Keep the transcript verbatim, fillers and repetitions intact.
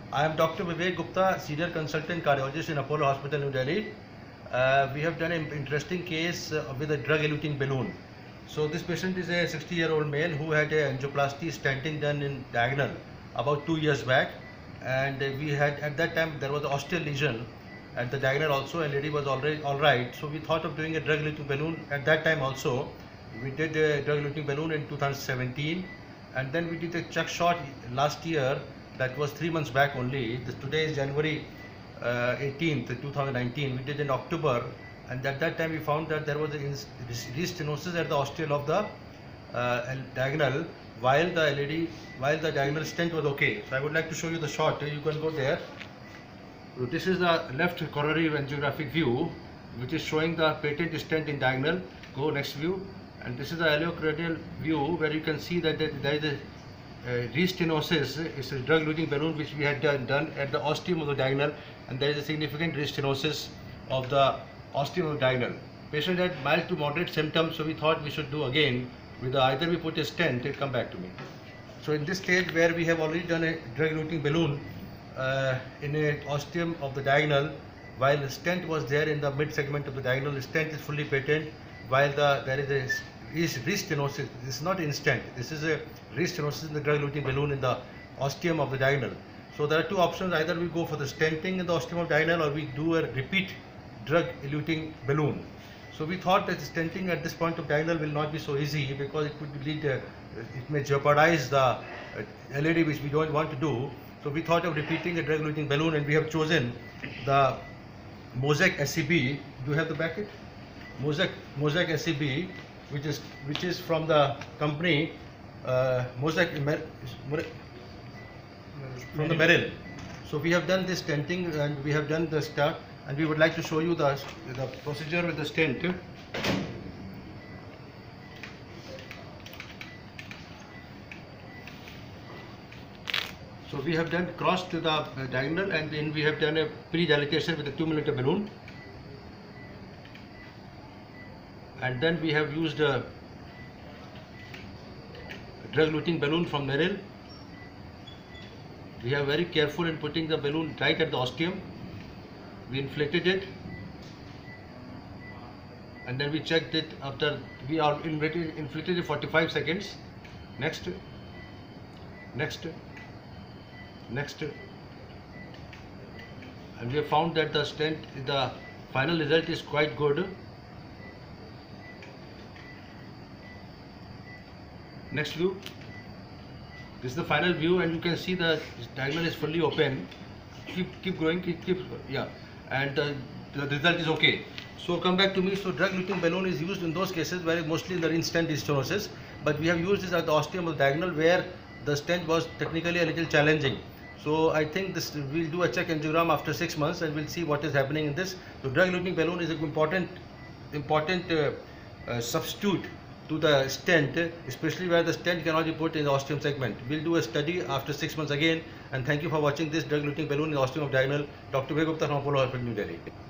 I am Doctor Vivek Gupta, Senior Consultant Cardiologist in Apollo Hospital, New Delhi. Uh, we have done an interesting case uh, with a drug eluting balloon. So this patient is a sixty year old male who had a angioplasty stenting done in Diagnal about two years back, and uh, we had at that time there was an ostial lesion at the Diagnal also, and lady was already all right. So we thought of doing a drug eluting balloon at that time also. We did a drug eluting balloon in two thousand seventeen, and then we did a chuck shot last year. That was three months back only. This, today is January uh, eighteenth, two thousand nineteen. We did in October, and at that time we found that there was a restenosis at the ostium of the uh, diagonal, while the L E D, while the diagonal stent was okay. So I would like to show you the shot. You can go there. So this is the left coronary angiographic view, which is showing the patent stent in diagonal. Go next view, and this is the aleocranial view where you can see that there is a Uh, restenosis. Is a drug eluting balloon which we had done, done at the ostium of the diagonal, and there is a significant restenosis of the ostium of the diagonal. Patient had mild to moderate symptoms, so we thought we should do again with the, either we put a stent. It come back to me. So in this stage where we have already done a drug eluting balloon uh, in a ostium of the diagonal, while the stent was there in the mid segment of the diagonal, the stent is fully patent, while the there is a is restenosis. This is not instant. This is a restenosis in the drug eluting balloon in the ostium of the diagonal. So there are two options. Either we go for the stenting in the ostium of diagonal, or we do a repeat drug eluting balloon. So we thought that stenting at this point of diagonal will not be so easy, because it could lead, uh, it may jeopardize the uh, L E D, which we don't want to do. So we thought of repeating a drug eluting balloon, and we have chosen the Mosaic S C B. Do you have the bracket? Mosaic Mosaic S C B, which is which is from the company uh, Mosaic from the Merrill. So we have done this stenting, and we have done the start, and we would like to show you the the procedure with the stent. So we have done cross to the diagonal, and then we have done a pre-dilatation with a two millimeter balloon. And then we have used a drug eluting balloon from Merrill. We are very careful in putting the balloon right at the ostium. We inflated it, and then we checked it after we are inflated, inflated it forty-five seconds. Next, next, next, and we have found that the stent, the final result is quite good. Next view. This is the final view, and you can see the diagonal is fully open. Keep keep going, keep keep yeah, and uh, the result is okay. So come back to me. So drug eluting balloon is used in those cases where mostly in the instant restenosis, but we have used this at the ostium of the diagonal where the stent was technically a little challenging. So I think this we'll do a check angiogram after six months, and we'll see what is happening in this. So drug eluting balloon is an important important uh, uh, substitute to the stent, especially where the stent cannot be put in the ostium segment. We'll do a study after six months again, and thank you for watching this drug eluting balloon in the ostium of diagonal. Doctor Vivek Gupta from Apollo Hospital, New Delhi.